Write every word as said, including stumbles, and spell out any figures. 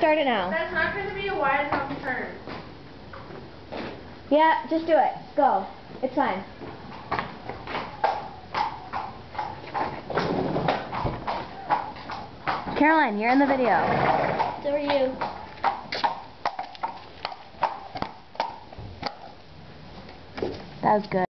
Start it now. That's not going to be a wide enough turn. Yeah, just do it. Go. It's fine. Caroline, you're in the video. So are you. That was good.